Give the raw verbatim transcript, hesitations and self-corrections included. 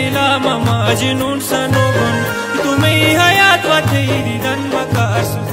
ليلى ما مجنون سنوبن تمي حياة وتيري دن مكاسو